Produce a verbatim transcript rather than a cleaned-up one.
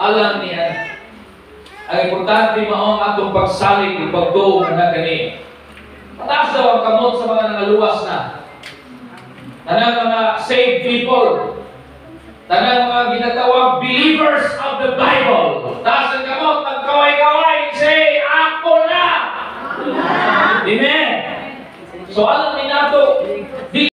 alam niya. Ang importante mao ang atong pagsalig ug pagtuo na kani. Pataas daw ang kamot sa mga nangaluwas na. Tanang mga saved people. Tanang mga ginatawag believers of the Bible. Taas ang kamot, magkaway-kaway, say, ako na! Amen! So alam ni nato,